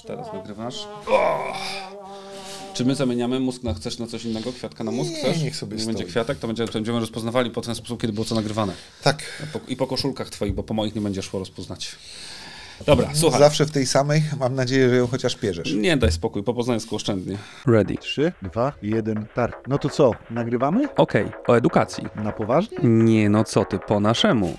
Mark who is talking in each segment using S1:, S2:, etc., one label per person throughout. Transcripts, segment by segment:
S1: Teraz nagrywasz. Czy my zamieniamy mózg na chcesz na coś innego? Kwiatka na mózg? Chcesz?
S2: Niech sobie
S1: nie
S2: stoi.
S1: będzie kwiatek, to będziemy rozpoznawali po ten sposób, kiedy było co nagrywane.
S2: Tak.
S1: I po koszulkach twoich, bo po moich nie będzie szło rozpoznać. Dobra, słuchaj.
S2: Zawsze w tej samej. Mam nadzieję, że ją chociaż pierzesz.
S1: Nie, daj spokój, po poznańsku oszczędnie.
S3: Ready.
S4: 3, 2, 1, start. No to co, nagrywamy?
S3: Okej, o edukacji.
S4: Na poważnie?
S3: Nie no co ty, po naszemu.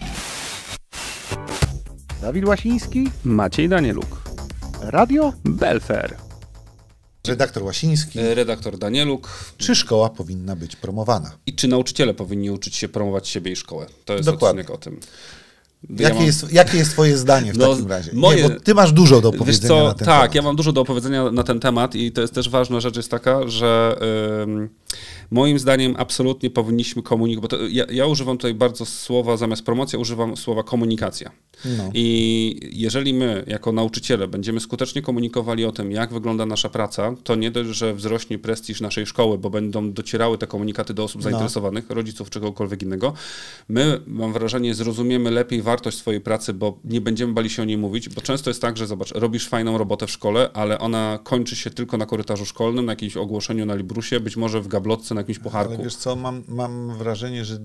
S4: Dawid Łasiński?
S3: Maciej Danieluk.
S4: Radio?
S3: Belfer.
S2: Redaktor Łasiński.
S1: Redaktor Danieluk.
S2: Czy szkoła powinna być promowana?
S1: I czy nauczyciele powinni uczyć się promować siebie i szkołę? To jest
S2: Dokładnie.
S1: odcinek o tym.
S2: Jakie jest twoje zdanie w takim razie?
S1: moje-
S2: Nie, bo ty masz dużo do
S1: Wiesz
S2: powiedzenia
S1: co,
S2: na ten
S1: tak,
S2: temat.
S1: ja mam dużo do opowiedzenia na ten temat i to jest też ważna rzecz jest taka, że moim zdaniem absolutnie powinniśmy komunikować, bo to, ja używam tutaj bardzo słowa, zamiast promocja używam słowa komunikacja.
S2: No.
S1: I jeżeli my jako nauczyciele będziemy skutecznie komunikowali o tym, jak wygląda nasza praca, to nie dość, że wzrośnie prestiż naszej szkoły, bo będą docierały te komunikaty do osób zainteresowanych, rodziców czy kogokolwiek innego. My, mam wrażenie, zrozumiemy lepiej wartość swojej pracy, bo nie będziemy bali się o niej mówić, bo często jest tak, że zobacz, robisz fajną robotę w szkole, ale ona kończy się tylko na korytarzu szkolnym, na jakimś ogłoszeniu na librusie, być może w gablotce, na jakimś pucharku.
S2: Ale wiesz co, mam wrażenie, że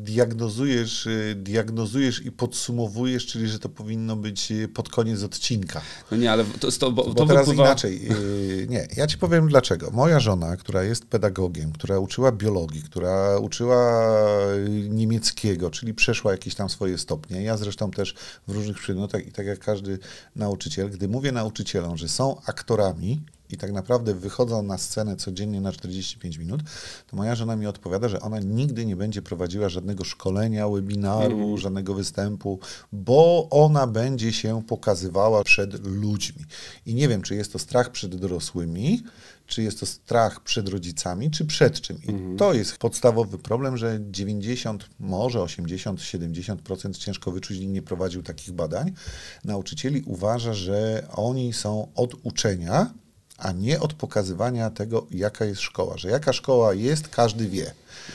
S2: diagnozujesz i podsumowujesz, czyli że to powinno być pod koniec odcinka.
S1: No nie, ale to jest to, bo
S2: Bo
S1: to
S2: teraz
S1: wypływa...
S2: inaczej. Nie, ja ci powiem dlaczego. Moja żona, która jest pedagogiem, która uczyła biologii, która uczyła niemieckiego, czyli przeszła jakieś tam swoje stopnie. Ja zresztą też w różnych przedmiotach i tak jak każdy nauczyciel, gdy mówię nauczycielom, że są aktorami i tak naprawdę wychodzą na scenę codziennie na 45 minut, to moja żona mi odpowiada, że ona nigdy nie będzie prowadziła żadnego szkolenia, webinaru, żadnego występu, bo ona będzie się pokazywała przed ludźmi. I nie wiem, czy jest to strach przed dorosłymi, czy jest to strach przed rodzicami, czy przed czym. I to jest podstawowy problem, że 90, może 80, 70% ciężko wyczuć i nie prowadził takich badań. Nauczycieli uważa, że oni są od uczenia, a nie od pokazywania tego, jaka jest szkoła. Że jaka szkoła jest, każdy wie.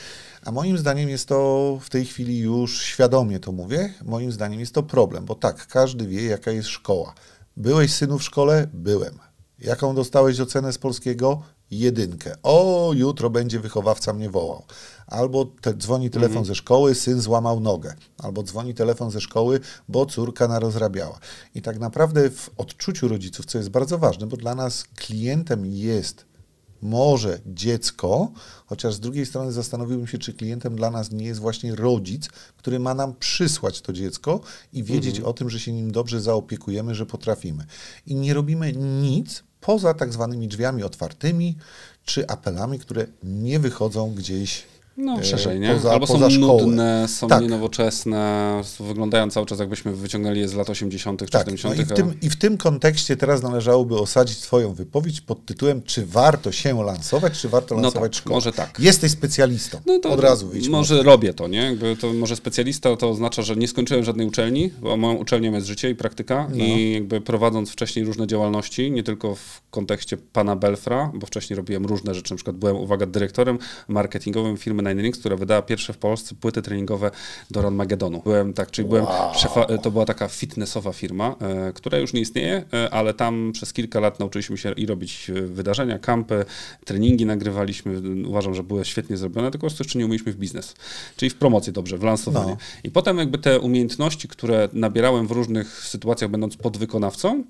S2: A moim zdaniem jest to w tej chwili już świadomie to mówię, moim zdaniem jest to problem, bo tak, każdy wie, jaka jest szkoła. Byłeś, synu, w szkole? Byłem. Jaką dostałeś ocenę z polskiego? 1. O, jutro będzie wychowawca mnie wołał. Albo dzwoni telefon ze szkoły, syn złamał nogę. Albo dzwoni telefon ze szkoły, bo córka narozrabiała. I tak naprawdę w odczuciu rodziców, co jest bardzo ważne, bo dla nas klientem jest może dziecko, chociaż z drugiej strony zastanowiłbym się, czy klientem dla nas nie jest właśnie rodzic, który ma nam przysłać to dziecko i wiedzieć o tym, że się nim dobrze zaopiekujemy, że potrafimy. I nie robimy nic poza tak zwanymi drzwiami otwartymi, czy apelami, które nie wychodzą gdzieś
S1: szerzej, nie?
S2: poza
S1: Albo są
S2: szkołę.
S1: nudne, są
S2: Tak.
S1: nienowoczesne, wyglądają cały czas jakbyśmy wyciągnęli je z lat 80. czy
S2: Tak,
S1: 70.
S2: no i w tym kontekście teraz należałoby osadzić twoją wypowiedź pod tytułem, czy warto się lansować, czy warto lansować
S1: tak,
S2: szkołę.
S1: może tak.
S2: Jesteś specjalistą.
S1: No to
S2: od razu wyjdźmy.
S1: może robię to, nie? Jakby to może specjalista to oznacza, że nie skończyłem żadnej uczelni, bo moją uczelnią jest życie i praktyka i jakby prowadząc wcześniej różne działalności, nie tylko w kontekście pana Belfra, bo wcześniej robiłem różne rzeczy, na przykład byłem, uwaga, dyrektorem marketingowym firmy Nine Rings, która wydała pierwsze w Polsce płyty treningowe do Ranmagedonu. Byłem szefa, to była taka fitnessowa firma, która już nie istnieje, ale tam przez kilka lat nauczyliśmy się i robić wydarzenia, kampy, treningi nagrywaliśmy, uważam, że były świetnie zrobione, tylko po prostu jeszcze nie umieliśmy w biznes, czyli w promocję dobrze, w lansowanie.
S2: No.
S1: I potem jakby te umiejętności, które nabierałem w różnych sytuacjach, będąc podwykonawcą,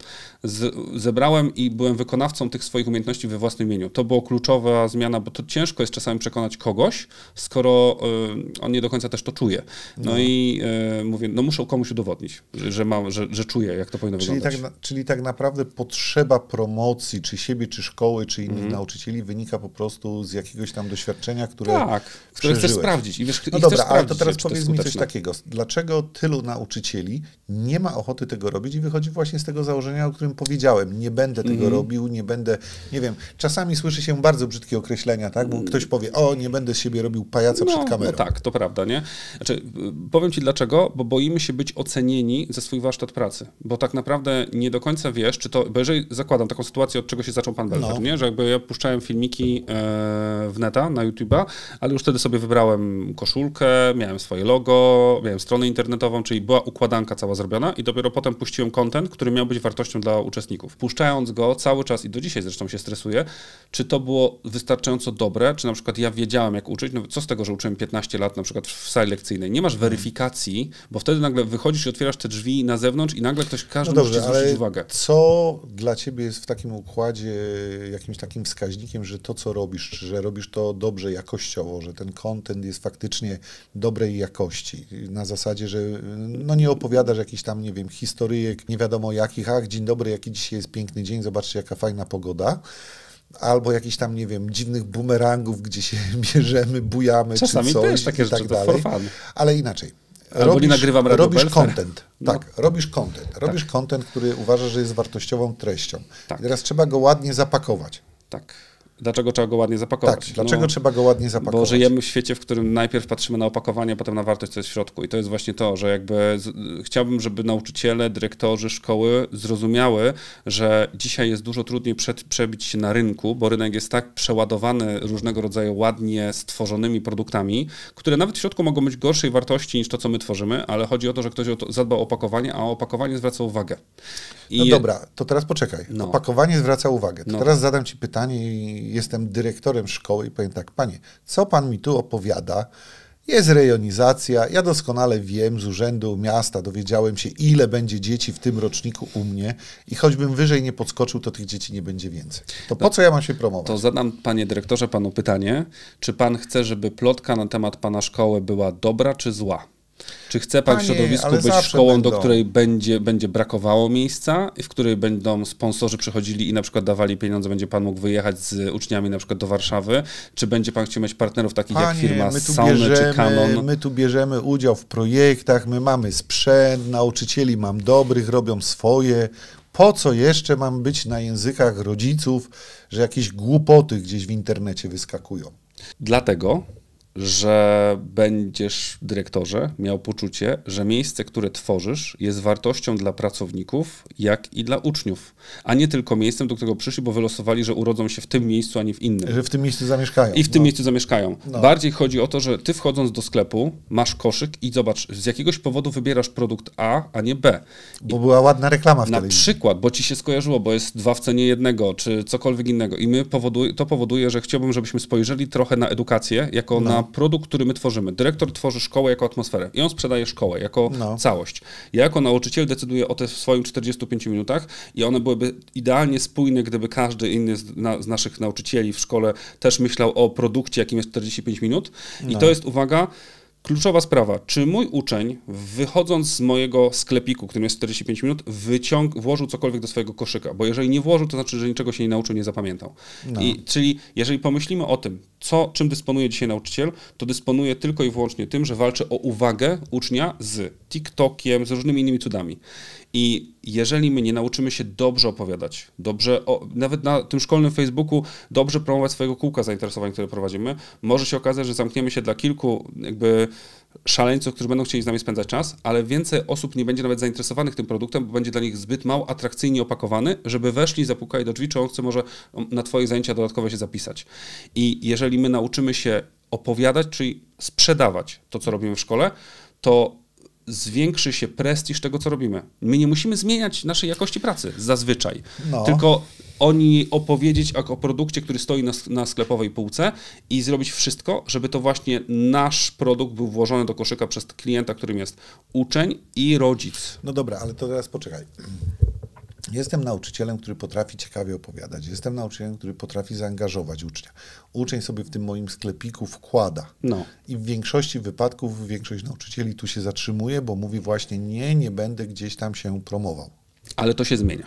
S1: zebrałem i byłem wykonawcą tych swoich umiejętności we własnym imieniu. To była kluczowa zmiana, bo to ciężko jest czasami przekonać kogoś, skoro on nie do końca też to czuje. No i mówię, no muszę komuś udowodnić, że czuję, jak to powinno wyglądać.
S2: Czyli tak naprawdę potrzeba promocji, czy siebie, czy szkoły, czy innych nauczycieli wynika po prostu z jakiegoś tam doświadczenia, które
S1: które chcesz
S2: przeżyłeś.
S1: sprawdzić. I wiesz,
S2: No
S1: i
S2: dobra,
S1: chcesz
S2: ale to
S1: sprawdzić,
S2: teraz
S1: czy to jest
S2: powiedz mi coś
S1: skuteczne.
S2: takiego. Dlaczego tylu nauczycieli nie ma ochoty tego robić i wychodzi właśnie z tego założenia, o którym powiedziałem. Nie będę tego robił, nie będę, nie wiem, czasami słyszy się bardzo brzydkie określenia, tak? Bo ktoś powie, o, nie będę z siebie robił robił pajaca przed kamerą.
S1: No tak, to prawda, nie? Znaczy, powiem ci dlaczego, bo boimy się być ocenieni za swój warsztat pracy, bo tak naprawdę nie do końca wiesz, czy to, bo jeżeli zakładam taką sytuację, od czego się zaczął pan Belfer, nie? Że jakby ja puszczałem filmiki w neta, na YouTube'a, ale już wtedy sobie wybrałem koszulkę, miałem swoje logo, miałem stronę internetową, czyli była układanka cała zrobiona i dopiero potem puściłem content, który miał być wartością dla uczestników. Puszczając go cały czas i do dzisiaj zresztą się stresuję, czy to było wystarczająco dobre, czy na przykład ja wiedziałem jak uczyć, no co z tego, że uczyłem 15 lat na przykład w sali lekcyjnej. Nie masz weryfikacji, bo wtedy nagle wychodzisz i otwierasz te drzwi na zewnątrz i nagle każdy może ci zwrócić uwagę.
S2: Co dla ciebie jest w takim układzie jakimś takim wskaźnikiem, że to co robisz, że robisz to dobrze jakościowo, że ten content jest faktycznie dobrej jakości, na zasadzie, że no nie opowiadasz jakichś tam, nie wiem, historyjek, nie wiadomo jakich, dzień dobry, jaki dzisiaj jest piękny dzień, zobaczcie jaka fajna pogoda. Albo jakiś tam, nie wiem, dziwnych bumerangów, gdzie się bierzemy, bujamy,
S1: czasami
S2: czy coś
S1: też takie
S2: i tak
S1: rzeczy,
S2: dalej.
S1: to for fun.
S2: Ale inaczej.
S1: Albo nie nagrywam Radio
S2: robisz
S1: Belfer.
S2: content. Tak, robisz content. Robisz content, który uważasz, że jest wartościową treścią.
S1: Tak.
S2: I teraz trzeba go ładnie zapakować.
S1: Tak. Dlaczego trzeba go ładnie zapakować?
S2: Tak, dlaczego trzeba go ładnie zapakować?
S1: Bo żyjemy w świecie, w którym najpierw patrzymy na opakowanie, a potem na wartość, co jest w środku. I to jest właśnie to, że jakby chciałbym, żeby nauczyciele, dyrektorzy, szkoły zrozumiały, że dzisiaj jest dużo trudniej przebić się na rynku, bo rynek jest tak przeładowany różnego rodzaju ładnie stworzonymi produktami, które nawet w środku mogą być gorszej wartości niż to, co my tworzymy, ale chodzi o to, że ktoś zadbał o opakowanie, a o opakowanie zwraca uwagę.
S2: No dobra, to teraz poczekaj.
S1: No.
S2: Opakowanie zwraca uwagę. To
S1: No.
S2: teraz zadam ci pytanie i jestem dyrektorem szkoły i powiem tak, panie, co pan mi tu opowiada? Jest rejonizacja, ja doskonale wiem z urzędu miasta, dowiedziałem się, ile będzie dzieci w tym roczniku u mnie i choćbym wyżej nie podskoczył, to tych dzieci nie będzie więcej. To po co ja mam się promować?
S1: To zadam, panie dyrektorze, panu pytanie, czy pan chce, żeby plotka na temat pana szkoły była dobra czy zła? Czy chce pan w środowisku być szkołą, do której będzie brakowało miejsca, w której będą sponsorzy przychodzili i na przykład dawali pieniądze, będzie pan mógł wyjechać z uczniami na przykład do Warszawy? Czy będzie pan chciał mieć partnerów takich jak firma Sauny czy Canon?
S2: My tu bierzemy udział w projektach, my mamy sprzęt, nauczycieli mam dobrych, robią swoje. Po co jeszcze mam być na językach rodziców, że jakieś głupoty gdzieś w internecie wyskakują?
S1: Dlatego, że będziesz, dyrektorze, miał poczucie, że miejsce, które tworzysz, jest wartością dla pracowników, jak i dla uczniów, a nie tylko miejscem, do którego przyszli, bo wylosowali, że urodzą się w tym miejscu, a nie w innym.
S2: Że w tym miejscu zamieszkają.
S1: I w tym miejscu zamieszkają. No. Bardziej chodzi o to, że ty wchodząc do sklepu, masz koszyk i zobacz, z jakiegoś powodu wybierasz produkt A nie B.
S2: Bo była ładna reklama w
S1: Na
S2: telewizji.
S1: przykład, bo ci się skojarzyło, bo jest 2 w cenie jednego, czy cokolwiek innego. I to powoduje, że chciałbym, żebyśmy spojrzeli trochę na edukację, jako na produkt, który my tworzymy. Dyrektor tworzy szkołę jako atmosferę i on sprzedaje szkołę jako całość. Ja jako nauczyciel decyduję o tym w swoim 45 minutach i one byłyby idealnie spójne, gdyby każdy inny z naszych nauczycieli w szkole też myślał o produkcie, jakim jest 45 minut. I to jest, uwaga, kluczowa sprawa. Czy mój uczeń, wychodząc z mojego sklepiku, którym jest 45 minut, włożył cokolwiek do swojego koszyka? Bo jeżeli nie włożył, to znaczy, że niczego się nie nauczył, nie zapamiętał. Czyli jeżeli pomyślimy o tym, czym dysponuje dzisiaj nauczyciel, to dysponuje tylko i wyłącznie tym, że walczy o uwagę ucznia z TikTokiem, z różnymi innymi cudami. I jeżeli my nie nauczymy się dobrze opowiadać, nawet na tym szkolnym Facebooku dobrze promować swojego kółka zainteresowań, które prowadzimy, może się okazać, że zamkniemy się dla kilku jakby szaleńców, którzy będą chcieli z nami spędzać czas, ale więcej osób nie będzie nawet zainteresowanych tym produktem, bo będzie dla nich zbyt mało atrakcyjnie opakowany, żeby weszli, zapukali do drzwi, czy on chce może na twoje zajęcia dodatkowo się zapisać. I jeżeli my nauczymy się opowiadać, czyli sprzedawać to, co robimy w szkole, to zwiększy się prestiż tego, co robimy. My nie musimy zmieniać naszej jakości pracy zazwyczaj, tylko opowiedzieć o produkcie, który stoi na sklepowej półce i zrobić wszystko, żeby to właśnie nasz produkt był włożony do koszyka przez klienta, którym jest uczeń i rodzic.
S2: No dobra, ale to teraz poczekaj. Jestem nauczycielem, który potrafi ciekawie opowiadać. Jestem nauczycielem, który potrafi zaangażować ucznia. Uczeń sobie w tym moim sklepiku wkłada. I w większości wypadków większość nauczycieli tu się zatrzymuje, bo mówi właśnie nie będę gdzieś tam się promował.
S1: Ale to się zmienia.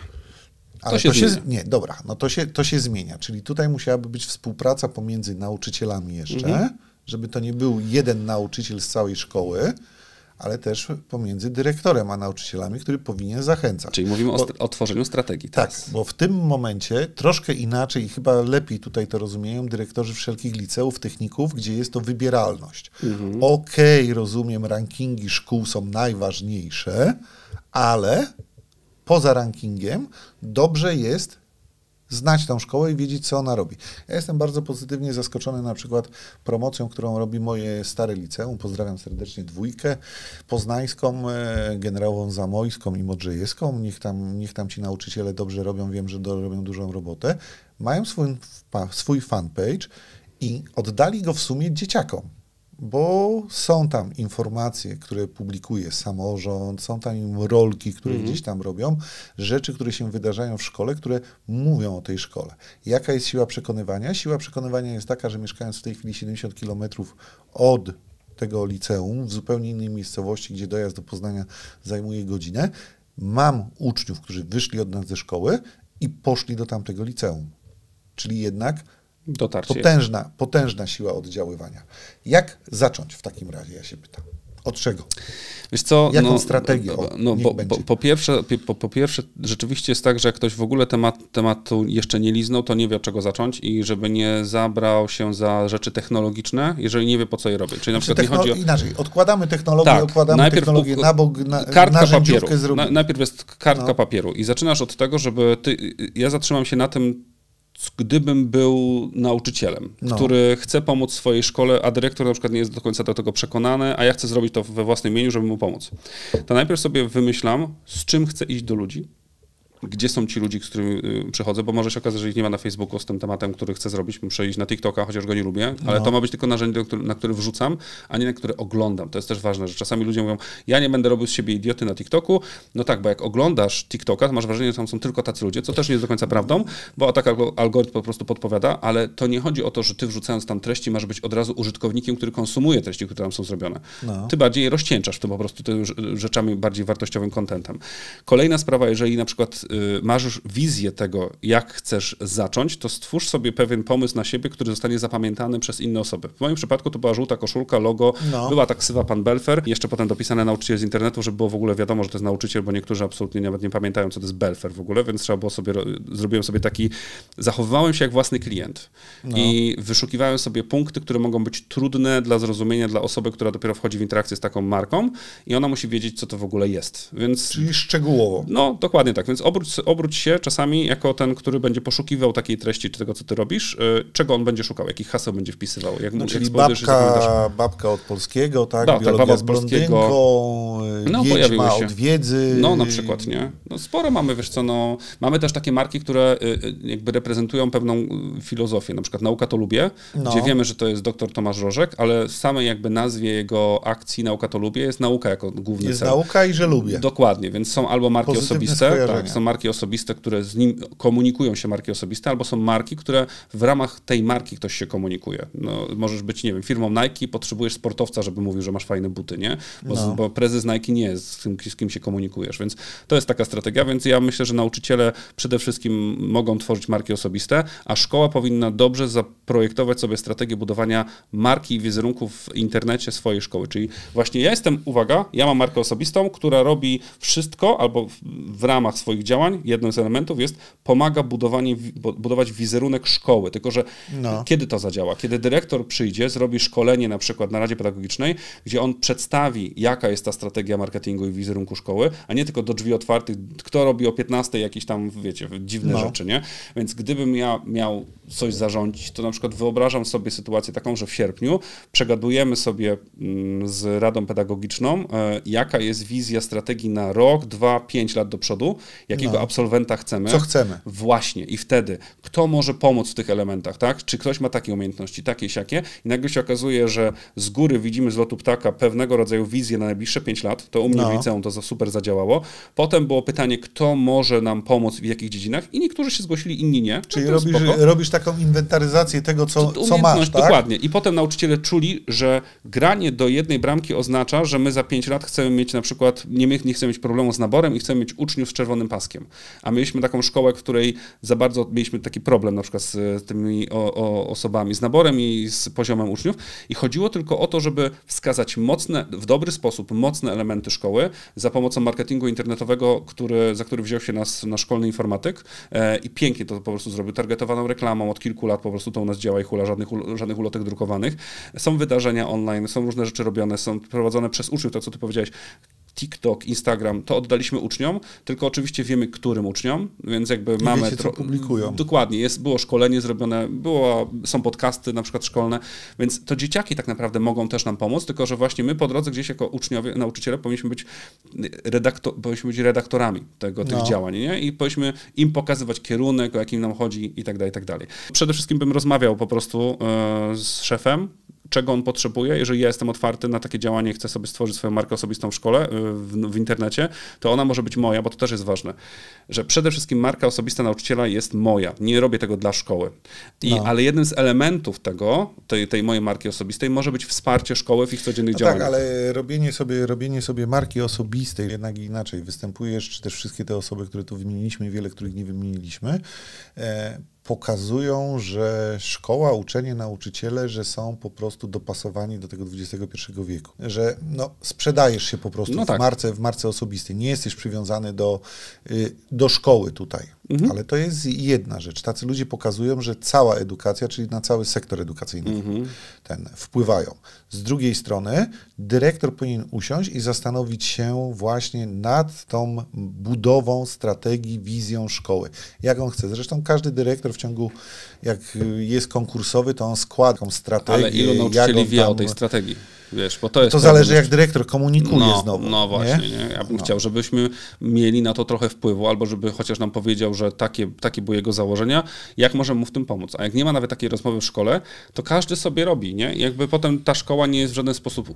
S2: To się zmienia. Czyli tutaj musiałaby być współpraca pomiędzy nauczycielami jeszcze, żeby to nie był jeden nauczyciel z całej szkoły, ale też pomiędzy dyrektorem a nauczycielami, który powinien zachęcać.
S1: Czyli mówimy o tworzeniu strategii.
S2: Tak,
S1: teraz.
S2: bo w tym momencie troszkę inaczej i chyba lepiej tutaj to rozumieją dyrektorzy wszelkich liceów, techników, gdzie jest to wybieralność. Okej, rozumiem, rankingi szkół są najważniejsze, ale poza rankingiem dobrze jest znać tą szkołę i wiedzieć, co ona robi. Ja jestem bardzo pozytywnie zaskoczony na przykład promocją, którą robi moje stare liceum. Pozdrawiam serdecznie Dwójkę Poznańską, Generałową Zamojską i Modrzejewską. Niech tam ci nauczyciele dobrze robią, wiem, że robią dużą robotę. Mają swój fanpage i oddali go w sumie dzieciakom. Bo są tam informacje, które publikuje samorząd, są tam rolki, które gdzieś tam robią, rzeczy, które się wydarzają w szkole, które mówią o tej szkole. Jaka jest siła przekonywania? Siła przekonywania jest taka, że mieszkając w tej chwili 70 kilometrów od tego liceum, w zupełnie innej miejscowości, gdzie dojazd do Poznania zajmuje godzinę, mam uczniów, którzy wyszli od nas ze szkoły i poszli do tamtego liceum. Czyli jednak potężna siła oddziaływania. Jak zacząć w takim razie, ja się pytam? Od czego?
S1: Wiesz co,
S2: jaką strategię?
S1: Po pierwsze, rzeczywiście jest tak, że jak ktoś w ogóle tematu jeszcze nie liznął, to nie wie, od czego zacząć i żeby nie zabrał się za rzeczy technologiczne, jeżeli nie wie, po co je robić. Czyli na przykład nie chodzi o...
S2: Inaczej, odkładamy technologię, technologię na bok,
S1: kartka papieru. Najpierw jest kartka papieru i zaczynasz od tego, żeby ja zatrzymam się na tym, gdybym był nauczycielem, który chce pomóc swojej szkole, a dyrektor na przykład nie jest do końca do tego przekonany, a ja chcę zrobić to we własnym imieniu, żeby mu pomóc. To najpierw sobie wymyślam, z czym chcę iść do ludzi, gdzie są ci ludzie, z którymi przychodzę, bo może się okazać, że ich nie ma na Facebooku z tym tematem, który chcę zrobić, muszę iść na TikToka, chociaż go nie lubię, ale to ma być tylko narzędzie, na które wrzucam, a nie na które oglądam. To jest też ważne, że czasami ludzie mówią, ja nie będę robił z siebie idioty na TikToku. No tak, bo jak oglądasz TikToka, to masz wrażenie, że tam są tylko tacy ludzie, co też nie jest do końca prawdą, bo tak algorytm po prostu podpowiada, ale to nie chodzi o to, że ty wrzucając tam treści masz być od razu użytkownikiem, który konsumuje treści, które tam są zrobione. Ty bardziej rozcieńczasz w tym po prostu tymi rzeczami bardziej wartościowym contentem. Kolejna sprawa, jeżeli na przykład masz już wizję tego, jak chcesz zacząć, to stwórz sobie pewien pomysł na siebie, który zostanie zapamiętany przez inne osoby. W moim przypadku to była żółta koszulka, logo, była ta ksywa pan Belfer, jeszcze potem dopisane nauczyciel z internetu, żeby było w ogóle wiadomo, że to jest nauczyciel, bo niektórzy absolutnie nawet nie pamiętają, co to jest Belfer w ogóle, więc trzeba było zrobiłem sobie taki, zachowywałem się jak własny klient i wyszukiwałem sobie punkty, które mogą być trudne dla zrozumienia dla osoby, która dopiero wchodzi w interakcję z taką marką i ona musi wiedzieć, co to w ogóle jest. Więc,
S2: czyli szczegółowo.
S1: No, dokładnie tak, więc obróć się czasami jako ten, który będzie poszukiwał takiej treści, czy tego, co ty robisz, czego on będzie szukał, jakich haseł będzie wpisywał. Jak
S2: czyli babka od polskiego, tak? Biologia z blondynką, wiedźma od wiedzy.
S1: No, na przykład, nie? No, sporo mamy, wiesz co, mamy też takie marki, które jakby reprezentują pewną filozofię, na przykład Nauka to lubię, gdzie wiemy, że to jest dr Tomasz Rożek, ale w samej jakby nazwie jego akcji Nauka to lubię jest nauka jako główny cel.
S2: Jest nauka i że lubię.
S1: Dokładnie, więc są albo marki osobiste, są marki osobiste, które z nim komunikują się marki osobiste, albo są marki, które w ramach tej marki ktoś się komunikuje. No, możesz być, nie wiem, firmą Nike, potrzebujesz sportowca, żeby mówił, że masz fajne buty, nie? Bo prezes Nike nie jest z kim się komunikujesz, więc to jest taka strategia, więc ja myślę, że nauczyciele przede wszystkim mogą tworzyć marki osobiste, a szkoła powinna dobrze zaprojektować sobie strategię budowania marki i wizerunku w internecie swojej szkoły, czyli właśnie ja mam markę osobistą, która robi wszystko, albo w ramach swoich działań, jednym z elementów jest, pomaga budować wizerunek szkoły, tylko że kiedy to zadziała? Kiedy dyrektor przyjdzie, zrobi szkolenie na przykład na Radzie Pedagogicznej, gdzie on przedstawi, jaka jest ta strategia marketingu i wizerunku szkoły, a nie tylko do drzwi otwartych, kto robi o 15 jakieś tam, wiecie, dziwne rzeczy, nie? Więc gdybym ja miał coś zarządzić, to na przykład wyobrażam sobie sytuację taką, że w sierpniu przegadujemy sobie z Radą Pedagogiczną, jaka jest wizja strategii na rok, 2, 5 lat do przodu, jakiego absolwenta chcemy.
S2: Co chcemy.
S1: Właśnie. I wtedy, kto może pomóc w tych elementach, tak? Czy ktoś ma takie umiejętności, takie, siakie? I nagle się okazuje, że z góry widzimy z lotu ptaka pewnego rodzaju wizję na najbliższe 5 lat. To u mnie w liceum to super zadziałało. Potem było pytanie, kto może nam pomóc w jakich dziedzinach i niektórzy się zgłosili, inni nie.
S2: Czyli robisz taką inwentaryzację tego, co masz, tak?
S1: Dokładnie. I potem nauczyciele czuli, że granie do jednej bramki oznacza, że my za 5 lat chcemy mieć na przykład, nie chcemy mieć problemu z naborem i chcemy mieć uczniów z czerwonym paskiem. A mieliśmy taką szkołę, w której za bardzo mieliśmy taki problem na przykład z tymi osobami, z naborem i z poziomem uczniów. I chodziło tylko o to, żeby wskazać w dobry sposób mocne elementy szkoły za pomocą marketingu internetowego, za który wziął się nasz szkolny informatyk i pięknie to po prostu zrobił, targetowaną reklamą, od kilku lat po prostu to u nas działa i hula, żadnych ulotek drukowanych. Są wydarzenia online, są różne rzeczy robione, są prowadzone przez uczniów, to co ty powiedziałeś, TikTok, Instagram, to oddaliśmy uczniom, tylko oczywiście wiemy, którym uczniom, więc jakby mamy...
S2: Wiecie, co publikują.
S1: Dokładnie, było szkolenie zrobione, są podcasty na przykład szkolne, więc to dzieciaki tak naprawdę mogą też nam pomóc, tylko że właśnie my po drodze gdzieś jako uczniowie, nauczyciele powinniśmy być redaktorami tych działań, nie? I powinniśmy im pokazywać kierunek, o jakim nam chodzi i tak dalej, i tak dalej. Przede wszystkim bym rozmawiał po prostu z szefem, czego on potrzebuje. Jeżeli ja jestem otwarty na takie działanie i chcę sobie stworzyć swoją markę osobistą w szkole, w internecie, to ona może być moja, bo to też jest ważne, że przede wszystkim marka osobista nauczyciela jest moja. Nie robię tego dla szkoły. Ale jednym z elementów tej mojej marki osobistej może być wsparcie szkoły w ich codziennych działaniach.
S2: Tak, ale robienie sobie marki osobistej jednak inaczej. Występujesz, czy też wszystkie te osoby, które tu wymieniliśmy, wiele, których nie wymieniliśmy, pokazują, że szkoła, uczenie, nauczyciele, że są po prostu dopasowani do tego XXI wieku. Że sprzedajesz się po prostu w marce osobistej. Nie jesteś przywiązany do szkoły tutaj. Ale to jest jedna rzecz. Tacy ludzie pokazują, że cała edukacja, czyli na cały sektor edukacyjny wpływają. Z drugiej strony dyrektor powinien usiąść i zastanowić się właśnie nad tą budową strategii, wizją szkoły. Jak on chce. Zresztą każdy dyrektor jak jest konkursowy, to on składa taką strategię.
S1: Ale ilu nauczycieli wie o tej strategii? Wiesz, bo to
S2: zależy, jak dyrektor komunikuje znowu.
S1: No właśnie, nie? Ja bym chciał, żebyśmy mieli na to trochę wpływu, albo żeby chociaż nam powiedział, że takie były jego założenia, jak możemy mu w tym pomóc. A jak nie ma nawet takiej rozmowy w szkole, to każdy sobie robi, nie? Jakby potem ta szkoła nie jest w żaden sposób,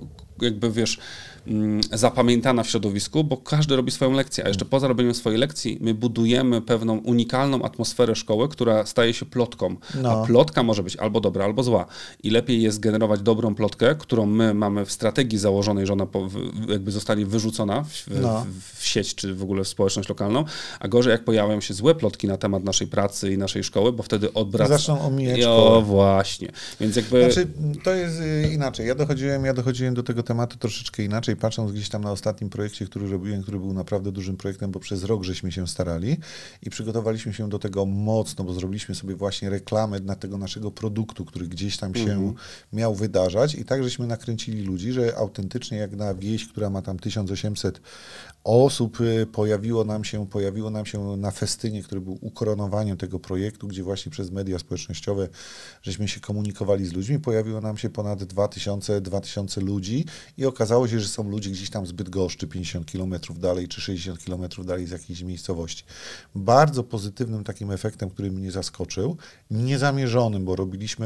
S1: zapamiętana w środowisku, bo każdy robi swoją lekcję, a jeszcze poza robieniem swojej lekcji my budujemy pewną unikalną atmosferę szkoły, która staje się plotką. A plotka może być albo dobra, albo zła. I lepiej jest generować dobrą plotkę, którą my mamy w strategii założonej, że ona zostanie wyrzucona w sieć, czy w ogóle w społeczność lokalną, a gorzej jak pojawiają się złe plotki na temat naszej pracy i naszej szkoły, bo wtedy
S2: zaczną omijać szkołę.
S1: Właśnie. Więc
S2: to jest inaczej. Ja dochodziłem do tego tematu troszeczkę inaczej, patrząc gdzieś tam na ostatnim projekcie, który robiłem, który był naprawdę dużym projektem, bo przez rok żeśmy się starali i przygotowaliśmy się do tego mocno, bo zrobiliśmy sobie właśnie reklamę dla tego naszego produktu, który gdzieś tam się miał wydarzać i tak żeśmy nakręcili ludzi, że autentycznie jak na wieś, która ma tam 1800 osób, pojawiło nam się na festynie, który był ukoronowaniem tego projektu, gdzie właśnie przez media społecznościowe żeśmy się komunikowali z ludźmi, pojawiło nam się ponad 2000 ludzi i okazało się, że są ludzie gdzieś tam z Bydgoszczy, 50 km dalej, czy 60 km dalej z jakiejś miejscowości. Bardzo pozytywnym takim efektem, który mnie zaskoczył, niezamierzonym, bo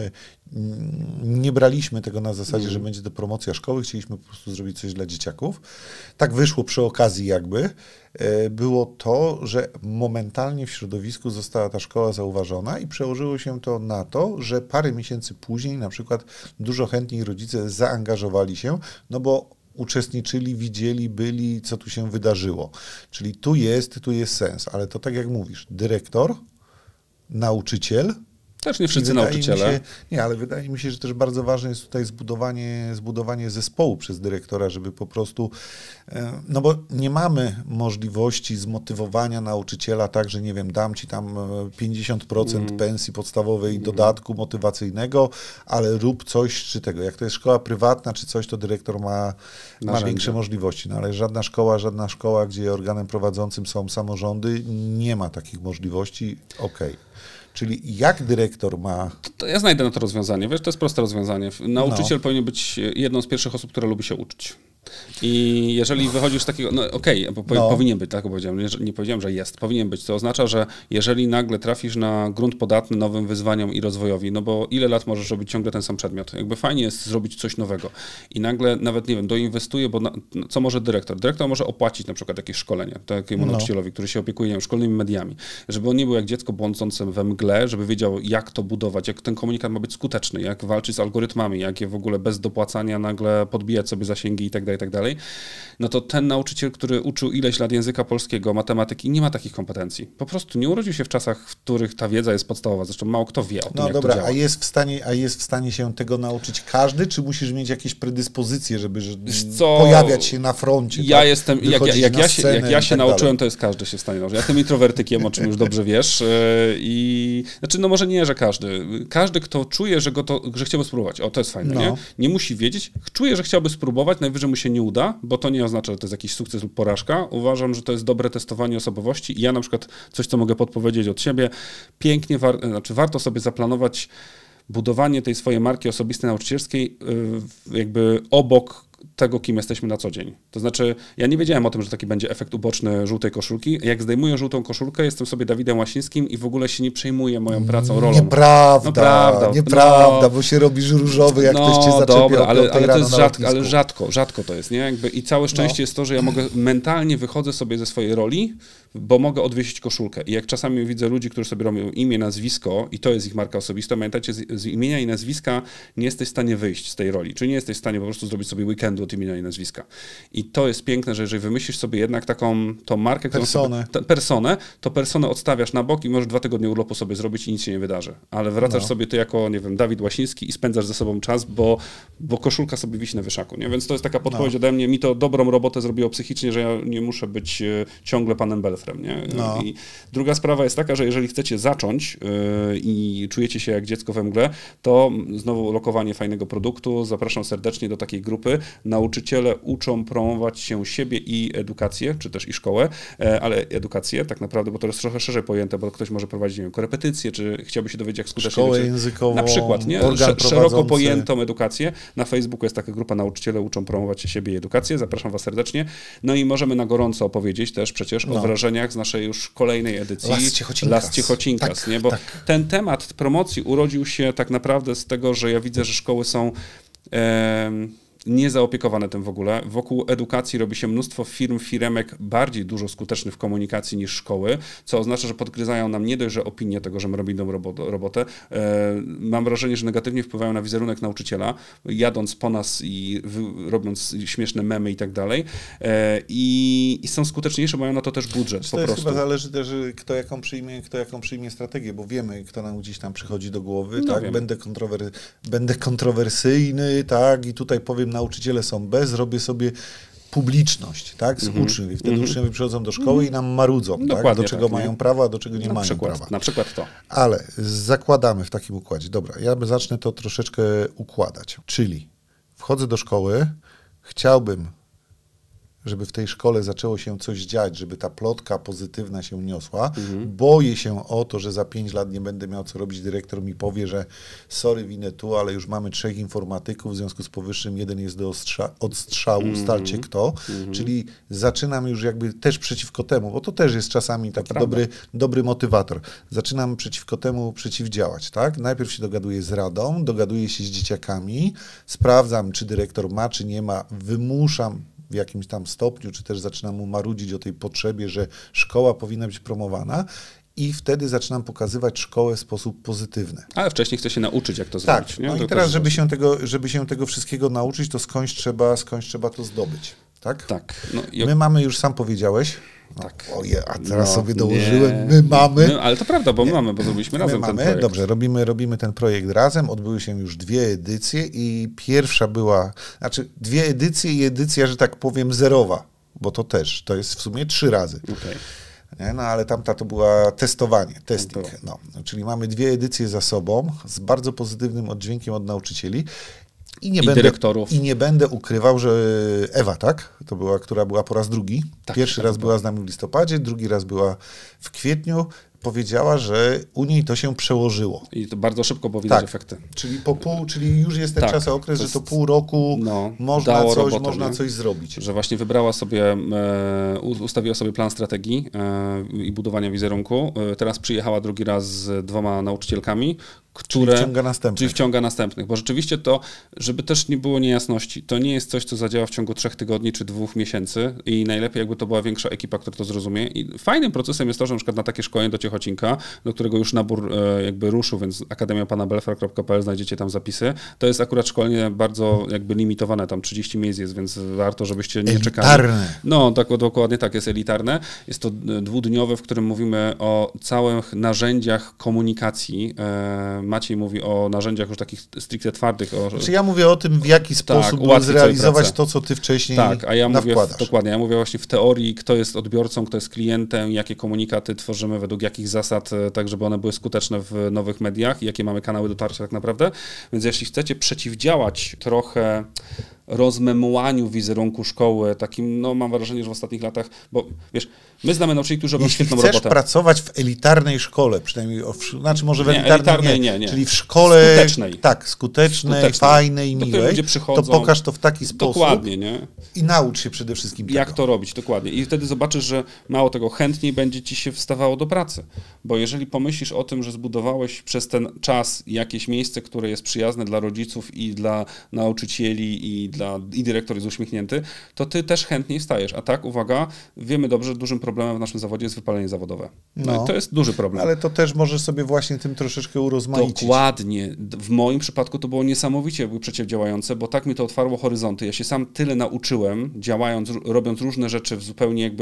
S2: nie braliśmy tego na zasadzie, że będzie to promocja szkoły, chcieliśmy po prostu zrobić coś dla dzieciaków. Tak wyszło przy okazji było to, że momentalnie w środowisku została ta szkoła zauważona i przełożyło się to na to, że parę miesięcy później na przykład dużo chętniej rodzice zaangażowali się, bo uczestniczyli, widzieli, byli, co tu się wydarzyło. Czyli tu jest sens, ale to tak jak mówisz, dyrektor, nauczyciel.
S1: Też nie wszyscy nauczyciele.
S2: Ale wydaje mi się, że też bardzo ważne jest tutaj zbudowanie zespołu przez dyrektora, żeby po prostu, bo nie mamy możliwości zmotywowania nauczyciela tak, że dam ci tam 50% pensji podstawowej dodatku motywacyjnego, ale rób coś czy tego. Jak to jest szkoła prywatna czy coś, to dyrektor ma większe możliwości. Ale żadna szkoła, gdzie organem prowadzącym są samorządy, nie ma takich możliwości. Czyli jak dyrektor ma...
S1: To ja znajdę na to rozwiązanie. Wiesz, to jest proste rozwiązanie. Nauczyciel powinien być jedną z pierwszych osób, która lubi się uczyć. I jeżeli wychodzisz z takiego, no okej, bo powinien być, tak powiedziałem, nie powiedziałem, że jest, powinien być. To oznacza, że jeżeli nagle trafisz na grunt podatny nowym wyzwaniom i rozwojowi, no bo ile lat możesz robić ciągle ten sam przedmiot? Jakby fajnie jest zrobić coś nowego. I nagle nawet, nie wiem, doinwestuje, bo co może dyrektor? Dyrektor może opłacić na przykład jakieś szkolenie takiemu nauczycielowi, który się opiekuje, nie wiem, szkolnymi mediami, żeby on nie był jak dziecko błądzące we mgle, żeby wiedział, jak to budować, jak ten komunikat ma być skuteczny, jak walczyć z algorytmami, jak je w ogóle bez dopłacania nagle podbijać sobie zasięgi i tak dalej, no to ten nauczyciel, który uczył ileś lat języka polskiego, matematyki, nie ma takich kompetencji. Po prostu nie urodził się w czasach, w których ta wiedza jest podstawowa. Zresztą mało kto wie o tym,
S2: No
S1: jak
S2: dobra,
S1: to działa.
S2: a jest w stanie się tego nauczyć każdy, czy musisz mieć jakieś predyspozycje, żeby
S1: co,
S2: pojawiać się na froncie?
S1: Ja
S2: tak?
S1: jestem, jak ja się nauczyłem, to jest każdy się w stanie nauczyć. Ja jestem introwertykiem, o czym już dobrze wiesz. I znaczy, no może nie, że każdy. Każdy, kto czuje, że chciałby spróbować. O, to jest fajne, nie? Nie musi wiedzieć. Czuje, że chciałby spróbować, najwyżej mu się nie uda, bo to nie oznacza, że to jest jakiś sukces lub porażka. Uważam, że to jest dobre testowanie osobowości i ja na przykład coś, co mogę podpowiedzieć od siebie, pięknie, warto sobie zaplanować budowanie tej swojej marki osobistej nauczycielskiej jakby obok tego, kim jesteśmy na co dzień. To znaczy, ja nie wiedziałem o tym, że taki będzie efekt uboczny żółtej koszulki. Jak zdejmuję żółtą koszulkę, jestem sobie Dawidem Łasińskim i w ogóle się nie przejmuję moją pracą, rolą.
S2: Nieprawda, bo się robisz różowy, jak ktoś cię zaczepia.
S1: Dobra, ale to jest rzadko to jest, nie? Jakby, i całe szczęście jest to, że ja mogę mentalnie wychodzę sobie ze swojej roli, bo mogę odwiesić koszulkę. I jak czasami widzę ludzi, którzy sobie robią imię, nazwisko i to jest ich marka osobista, pamiętajcie, z imienia i nazwiska nie jesteś w stanie wyjść z tej roli. Czyli nie jesteś w stanie po prostu zrobić sobie weekendu od imienia i nazwiska. I to jest piękne, że jeżeli wymyślisz sobie jednak tą markę, personę odstawiasz na bok i możesz 2 tygodnie urlopu sobie zrobić i nic się nie wydarzy. Ale wracasz sobie ty jako, nie wiem, Dawid Łasiński i spędzasz ze sobą czas, bo koszulka sobie wisi na wieszaku, nie? Więc to jest taka podpowiedź ode mnie. Mi to dobrą robotę zrobiło psychicznie, że ja nie muszę być ciągle panem Belfrem, nie? I druga sprawa jest taka, że jeżeli chcecie zacząć i czujecie się jak dziecko we mgle, to znowu lokowanie fajnego produktu. Zapraszam serdecznie do takiej grupy. Nauczyciele uczą promować się siebie i edukację, czy też i szkołę, ale edukację tak naprawdę, bo to jest trochę szerzej pojęte, bo ktoś może prowadzić, nie wiem, korepetycje, czy chciałby się dowiedzieć, jak skutecznie...
S2: Szkołę językową,
S1: na przykład, nie? Szeroko pojętą edukację. Na Facebooku jest taka grupa Nauczyciele uczą promować siebie i edukację. Zapraszam was serdecznie. No i możemy na gorąco opowiedzieć też przecież o wrażeniach z naszej już kolejnej edycji Las Ciechocinkas,
S2: tak,
S1: nie? Bo
S2: tak.
S1: ten temat promocji urodził się tak naprawdę z tego, że ja widzę, że szkoły są niezaopiekowane tym w ogóle. Wokół edukacji robi się mnóstwo firemek bardziej dużo skutecznych w komunikacji niż szkoły, co oznacza, że podgryzają nam nie dość, że opinię tego, że my robimy robotę. Mam wrażenie, że negatywnie wpływają na wizerunek nauczyciela, jadąc po nas i robiąc śmieszne memy i tak dalej. I są skuteczniejsze, mają na to też budżet po prostu.
S2: Chyba zależy też, kto jaką przyjmie strategię, bo wiemy, kto nam gdzieś tam przychodzi do głowy, no tak? Będę kontrowersyjny, tak? I tutaj powiem, nauczyciele są bez, robię sobie publiczność, tak, z uczniów. I wtedy uczniowie przychodzą do szkoły i nam marudzą, tak? Do czego mają prawo, a do czego nie mają prawa.
S1: Na przykład to.
S2: Ale zakładamy w takim układzie. Dobra, ja zacznę to troszeczkę układać. Czyli wchodzę do szkoły, chciałbym, żeby w tej szkole zaczęło się coś dziać, żeby ta plotka pozytywna się niosła. Boję się o to, że za 5 lat nie będę miał co robić. Dyrektor mi powie, że sorry, winę tu, ale już mamy 3 informatyków, w związku z powyższym 1 jest do odstrzału, ustalcie kto. Czyli zaczynam już jakby też przeciwko temu, bo to też jest czasami taki dobry motywator. Zaczynam przeciwko temu przeciwdziałać, tak? Najpierw się dogaduję z radą, dogaduję się z dzieciakami, sprawdzam, czy dyrektor ma, czy nie ma, wymuszam w jakimś tam stopniu, czy też zaczynam mu marudzić o tej potrzebie, że szkoła powinna być promowana i wtedy zaczynam pokazywać szkołę w sposób pozytywny.
S1: Ale wcześniej chcę się nauczyć, jak to zrobić.
S2: Tak,
S1: nie?
S2: no i teraz, żeby się tego wszystkiego nauczyć, to skądś trzeba to zdobyć, tak?
S1: Tak.
S2: My mamy, już sam powiedziałeś,
S1: tak.
S2: A teraz sobie dołożyłem, my mamy.
S1: No, ale to prawda, bo mamy, bo zrobiliśmy razem ten projekt.
S2: Dobrze, robimy ten projekt razem, odbyły się już 2 edycje i pierwsza była, 2 edycje i edycja, że tak powiem, zerowa, bo to jest w sumie 3 razy.
S1: Okay.
S2: Nie? No ale tamta to była testowanie, testing. No, czyli mamy 2 edycje za sobą z bardzo pozytywnym oddźwiękiem od nauczycieli.
S1: Dyrektorów.
S2: I nie będę ukrywał, że Ewa, tak? To była, która była po raz drugi.
S1: Tak,
S2: Pierwszy raz była z nami w listopadzie, drugi raz była w kwietniu. powiedziała, że u niej to się przełożyło.
S1: I to bardzo szybko, bo widać
S2: Tak.
S1: efekty.
S2: Czyli już jest ten
S1: Tak,
S2: czasokres,
S1: to
S2: że to
S1: jest-
S2: pół roku
S1: dało robotę,
S2: można
S1: nie?
S2: coś zrobić.
S1: Że właśnie wybrała sobie, ustawiła sobie plan strategii i budowania wizerunku. Teraz przyjechała drugi raz z 2 nauczycielkami, które...
S2: Czyli
S1: wciąga następnych, bo rzeczywiście to, żeby też nie było niejasności, to nie jest coś, co zadziała w ciągu 3 tygodni czy 2 miesięcy i najlepiej jakby to była większa ekipa, która to zrozumie. I fajnym procesem jest to, że na przykład na takie szkolenie do Ciechocinka, do którego już nabór jakby ruszył, więc akademiapanabelfra.pl, znajdziecie tam zapisy. To jest akurat szkolenie bardzo jakby limitowane, tam 30 miejsc jest, więc warto, żebyście nie czekali.
S2: Elitarne.
S1: No, dokładnie tak, jest elitarne. Jest to 2-dniowe, w którym mówimy o całych narzędziach komunikacji. Maciej mówi o narzędziach już takich stricte twardych.
S2: Czy ja mówię o tym, w jaki sposób
S1: ułatwi sobie
S2: zrealizować
S1: pracę.
S2: to, co ty wcześniej
S1: Tak, a ja mówię
S2: nawkładasz.
S1: dokładnie, ja mówię właśnie w teorii, kto jest odbiorcą, kto jest klientem, jakie komunikaty tworzymy, według jakich zasad, tak żeby one były skuteczne w nowych mediach i jakie mamy kanały dotarcia tak naprawdę. Więc jeśli chcecie przeciwdziałać trochę rozmemłaniu wizerunku szkoły, takim, no mam wrażenie, że w ostatnich latach, bo wiesz, my znamy nauczycieli, którzy robią
S2: Jeśli
S1: świetną
S2: chcesz
S1: robotę.
S2: pracować w elitarnej szkole, przynajmniej, znaczy może w
S1: Nie,
S2: elitarnej
S1: nie.
S2: czyli w szkole
S1: Skutecznej.
S2: Tak, skutecznej, fajnej,
S1: Do której
S2: miłej,
S1: ludzie
S2: to
S1: przychodzą.
S2: pokaż to w taki sposób
S1: Dokładnie, nie?
S2: i naucz się przede wszystkim
S1: Jak
S2: tego.
S1: to robić, dokładnie. I wtedy zobaczysz, że mało tego, chętniej będzie ci się wstawało do pracy. Bo jeżeli pomyślisz o tym, że zbudowałeś przez ten czas jakieś miejsce, które jest przyjazne dla rodziców i dla nauczycieli i dyrektor jest uśmiechnięty, to ty też chętniej wstajesz. A tak, uwaga, wiemy dobrze, że dużym problemem w naszym zawodzie jest wypalenie zawodowe. No. I to jest duży problem.
S2: Ale to też możesz sobie właśnie tym troszeczkę urozmaicić.
S1: Dokładnie. W moim przypadku to było niesamowicie przeciwdziałające, bo tak mi to otwarło horyzonty. Ja się sam tyle nauczyłem, działając, robiąc różne rzeczy w zupełnie jakby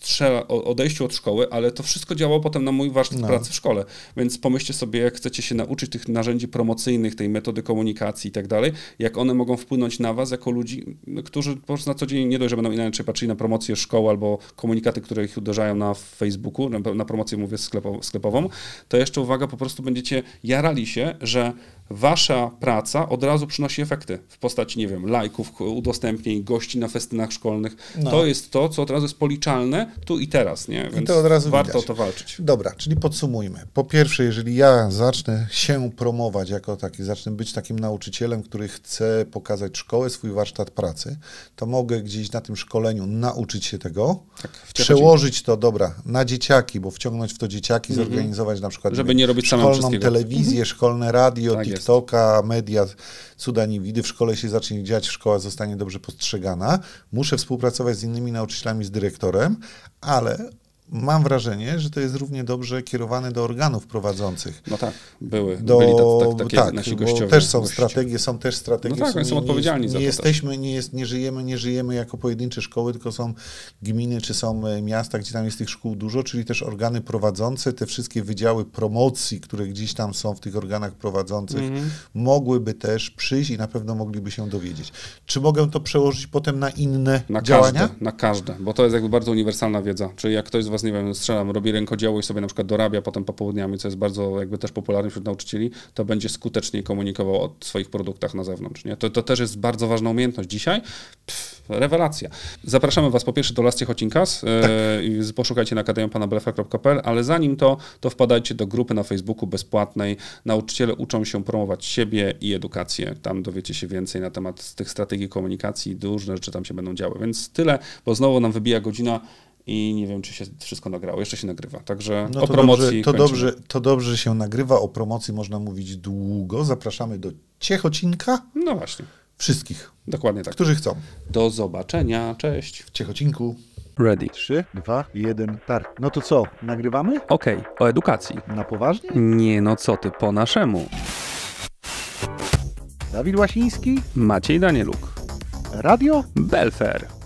S1: odejściu od szkoły, ale to wszystko działało potem na mój warsztat pracy w szkole. Więc pomyślcie sobie, jak chcecie się nauczyć tych narzędzi promocyjnych, tej metody komunikacji i tak dalej, jak one mogą wpłynąć na was jako ludzi, którzy po prostu na co dzień nie dość, że będą inaczej patrzyli na promocję szkoły albo komunikaty, które ich uderzają na Facebooku, na promocję mówię sklepową, to jeszcze uwaga, po prostu będziecie jarali się, że wasza praca od razu przynosi efekty w postaci, nie wiem, lajków, udostępnień, gości na festynach szkolnych.
S2: No.
S1: To jest to, co od razu jest policzalne tu i teraz, nie? Więc
S2: to od razu
S1: warto
S2: widać.
S1: o to walczyć.
S2: Dobra, czyli podsumujmy. Po pierwsze, jeżeli ja zacznę się promować jako taki, zacznę być takim nauczycielem, który chce pokazać szkołę, swój warsztat pracy, to mogę gdzieś na tym szkoleniu nauczyć się tego, przełożyć to, na dzieciaki, bo wciągnąć w to dzieciaki, zorganizować na przykład
S1: żeby nie robić samemu
S2: szkolną
S1: wszystkiego.
S2: telewizję, szkolne radio,
S1: Tak
S2: TikToka, media, cuda nie widy, w szkole się zacznie dziać, szkoła zostanie dobrze postrzegana. Muszę współpracować z innymi nauczycielami, z dyrektorem, ale mam wrażenie, że to jest równie dobrze kierowane do organów prowadzących.
S1: No tak, byli takie nasi gościowie.
S2: Też są strategie,
S1: No tak, oni są odpowiedzialni za to
S2: jesteśmy, nie żyjemy jako pojedyncze szkoły, tylko są gminy, czy są miasta, gdzie tam jest tych szkół dużo, czyli też organy prowadzące, te wszystkie wydziały promocji, które gdzieś tam są w tych organach prowadzących, mogłyby też przyjść i na pewno mogliby się dowiedzieć. Czy mogę to przełożyć potem na inne działania?
S1: Na każde, bo to jest jakby bardzo uniwersalna wiedza. Czyli jak ktoś z was, nie wiem, strzelam, robi rękodzieło i sobie na przykład dorabia potem popołudniami, co jest bardzo jakby też popularne wśród nauczycieli, to będzie skuteczniej komunikował o swoich produktach na zewnątrz. Nie? To też jest bardzo ważna umiejętność. Dzisiaj rewelacja. Zapraszamy was po pierwsze do Las Ciechocinkas, poszukajcie na akademiapanabelfra.pl, ale zanim to wpadajcie do grupy na Facebooku bezpłatnej. Nauczyciele uczą się promować siebie i edukację. Tam dowiecie się więcej na temat tych strategii komunikacji, różne rzeczy tam się będą działy. Więc tyle, bo znowu nam wybija godzina i nie wiem, czy się wszystko nagrało. Jeszcze się nagrywa. Także o promocji
S2: to dobrze się nagrywa. O promocji można mówić długo. Zapraszamy do Ciechocinka.
S1: No właśnie.
S2: Wszystkich.
S1: Dokładnie tak.
S2: Którzy chcą.
S1: Do zobaczenia. Cześć.
S2: W Ciechocinku.
S3: Ready.
S4: 3, 2, 1, start. No to co, nagrywamy?
S3: Okej, o edukacji.
S4: Na poważnie?
S3: Nie no co ty, po naszemu.
S4: Dawid Łasiński,
S3: Maciej Danieluk.
S4: Radio
S3: Belfer.